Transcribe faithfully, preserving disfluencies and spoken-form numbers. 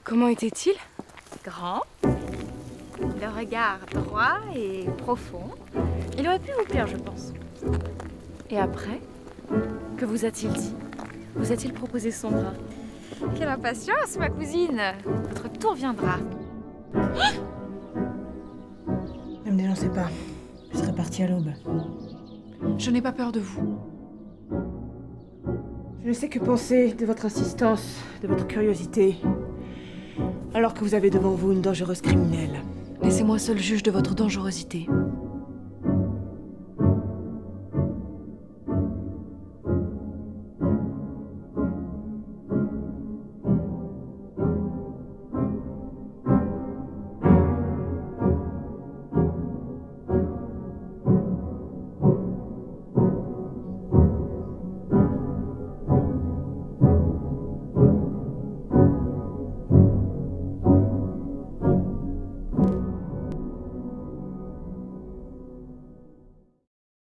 Comment était-il? Grand, le regard droit et profond. Il aurait pu vous plaire, je pense. Et après? Que vous a-t-il dit? Vous a-t-il proposé son bras? Quelle impatience, ma cousine! Votre tour viendra. Ne me dénoncez pas. Je serai partie à l'aube. Je n'ai pas peur de vous. Je ne sais que penser de votre insistance, de votre curiosité, alors que vous avez devant vous une dangereuse criminelle. Laissez-moi seul juge de votre dangerosité.